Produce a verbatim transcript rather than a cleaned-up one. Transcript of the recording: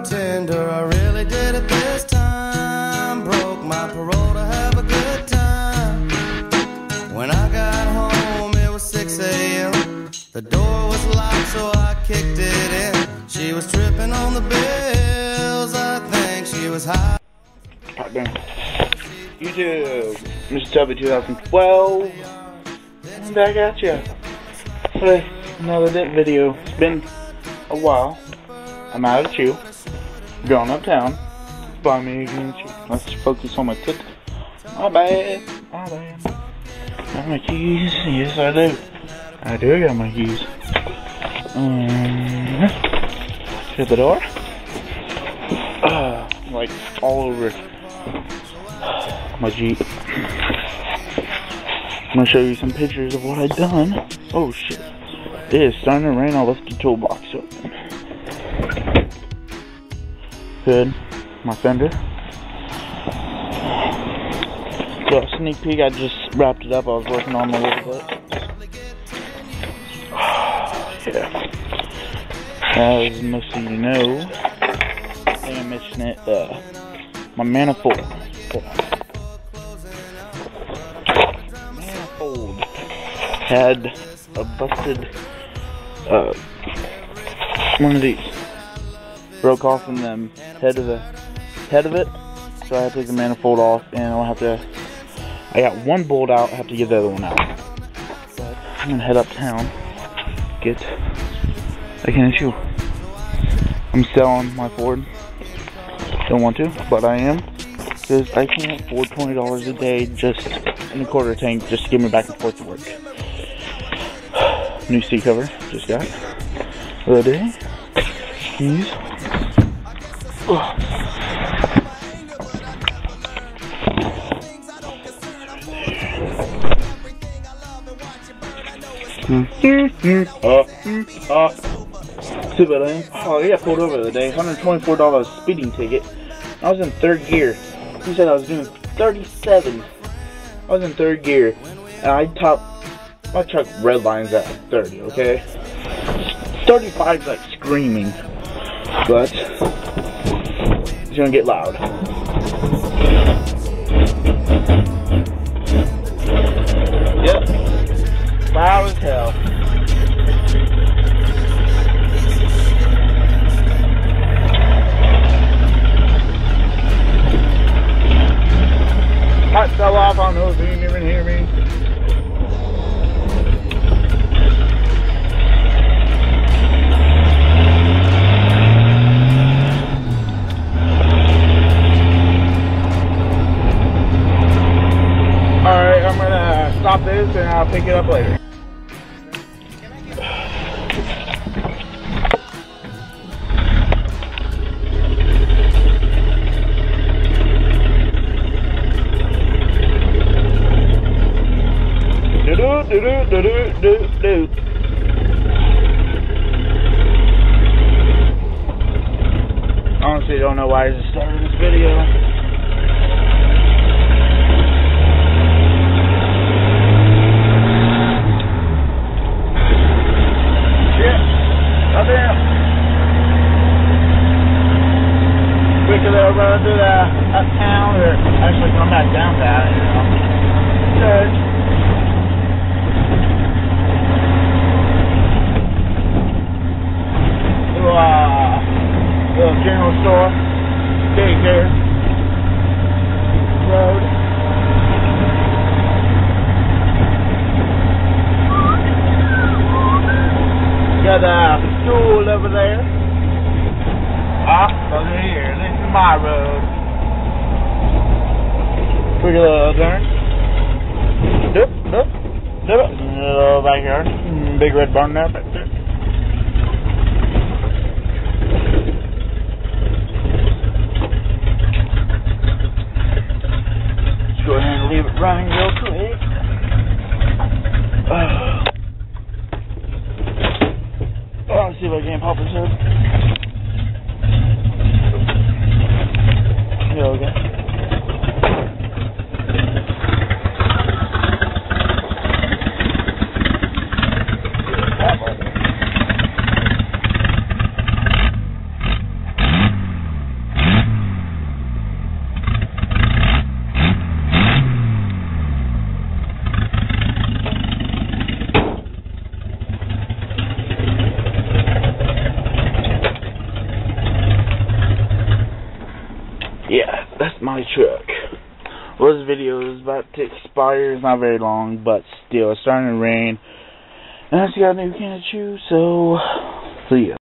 bartender, I really did it this time. Broke my parole to have a good time. When I got home, it was six A M The door was locked, so I kicked it in. She was tripping on the bills, I think she was high. Hot damn. YouTube, Mister Tubby twenty twelve. I'm back at ya. Hey, another dip video. It's been a while. I'm out of chew. Going uptown. Buy me again. Let's focus on my tip. My bad. My bad. Got my keys. Yes, I do. I do got my keys. Um, shut the door. Uh, like all over my Jeep. I'm gonna show you some pictures of what I've done. Oh shit. It is starting to rain. I left the toolbox open. Hood, my fender. So, sneak peek, I just wrapped it up. I was working on it a little bit. Yeah. As most of you know, I am mentioning it, uh, my manifold. Manifold had a busted, uh, one of these. Broke off from the head of the head of it, so I had to take the manifold off, and I'll have to. I got one bolt out. I have to get the other one out. But I'm gonna head uptown. Get a can of chew. I'm selling my Ford. Don't want to, but I am, because I can't afford twenty dollars a day just in a quarter tank just to get me back and forth to work. New seat cover just got the other day. Keys. Oh. Uh, uh, see what I am? Oh, I got pulled over the other day. one hundred twenty-four dollars speeding ticket. I was in third gear. He said I was doing thirty-seven. I was in third gear, and I topped my truck red lines at thirty. Okay, thirty-five's like screaming, but it's gonna get loud. Yep, loud as hell. I fell off on those, you didn't even hear me. Alright, I'm gonna stop this and I'll pick it up later. Do do do do do do do. Honestly, don't know why I just started this video. Shit, up there. We could uh, run to the uptown or actually come back downtown, you know. Church. Uh, little general store, daycare, road. Got a school over there. Ah, over here. This is my road. Quick little turn. Doop, doop, doop. Little backyard. Big red barn there back there. Go ahead and leave it running real quick. Uh, oh, let's see if I can pop this up. There we go. my truck. Well, this video is about to expire. It's not very long, but still, it's starting to rain. And I just got a new can of chew, so see ya.